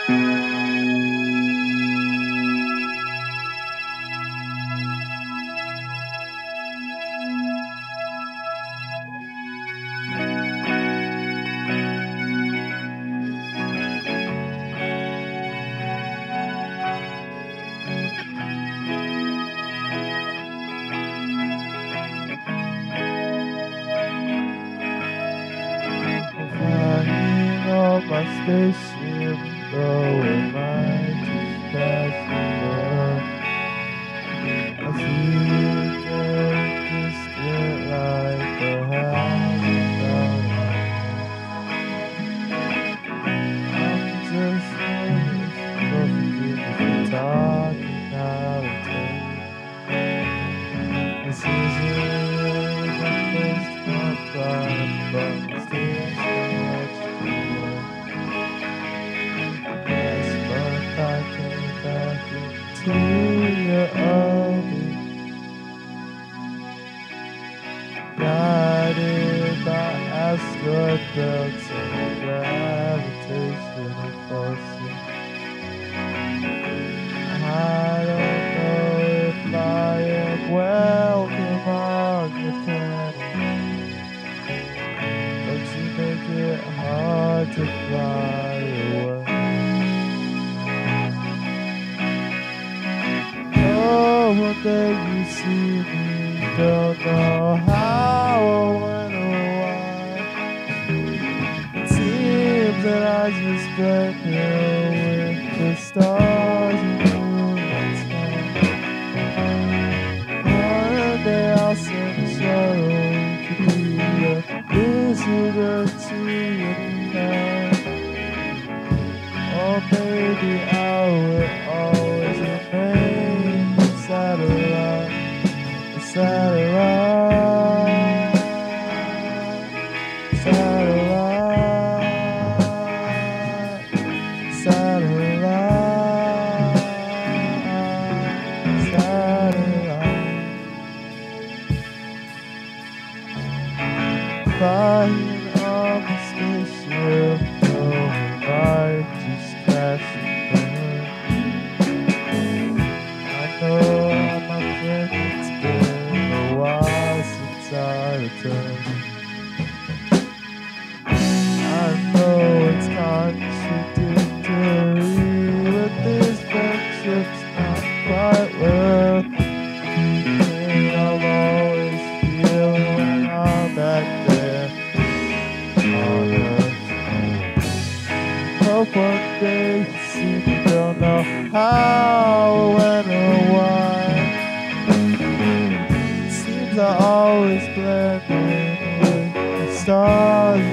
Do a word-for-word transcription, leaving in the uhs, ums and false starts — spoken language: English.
My spaceship, though it might just pass over. I feel very distant, like the house without I'm just nervous, so forgive me for talking out of turn. This isn't my first time, but still so much to learn. To your orbit, guided by asteroid belts and gravitational forces. I don't know if I am welcome on your planet, but you make it hard to fly away. One day you see me, don't know how or when or why. It seems that I just blend here with the stars and moon and sky. One day I'll send a sorrow to be a visitor to your night. Or maybe I will always remain satellite, satellite, satellite, satellite, satellite. Flying on the spaceship, oh, I just crashed and burned. I know, my friend, it's been a while since I returned. I know it's contradictory, but this friendship's not quite worth keeping. I'll always feel when I'm back there on Earth. Hope one day you see me, don't know how or when or why. It seems I always blend in with the stars.